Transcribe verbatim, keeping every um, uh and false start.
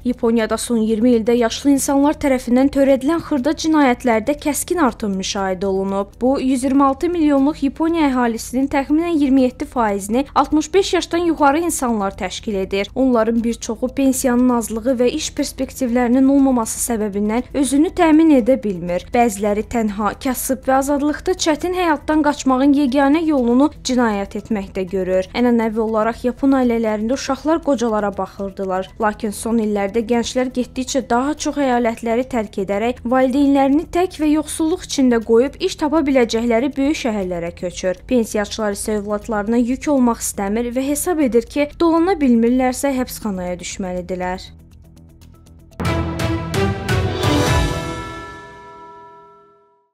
Yaponiyada son iyirmi ildə yaşlı insanlar tərəfindən törədilən xırda cinayətlərdə kəskin artım müşahidə olunub. Bu, yüz iyirmi altı milyonluq Yaponiya əhalisinin təxminən iyirmi yeddi faizini altmış beş yaşdan yuxarı insanlar təşkil edir. Onların bir çoxu pensiyanın azlığı və iş perspektivlərinin olmaması səbəbindən özünü təmin edə bilmir. Bəziləri tənha, kasıb və azadlıqda çətin həyatdan qaçmağın yeganə yolunu cinayət etməkdə görür. Ənənəvi olaraq Yapon ailələrində uşaqlar qocalara baxırdılar. Lakin son illərdə gənclər getdikcə daha çox əyalətləri tərk edərək valideynlərini tək və yoxsulluq içində qoyub iş tapa biləcəkləri böyük şəhərlərə köçür. Pensiyaçılar isə övladlarına yük olmaq istəmir və hesab edir ki, dolana bilmirlərsə həbsxanaya düşməlidirlər.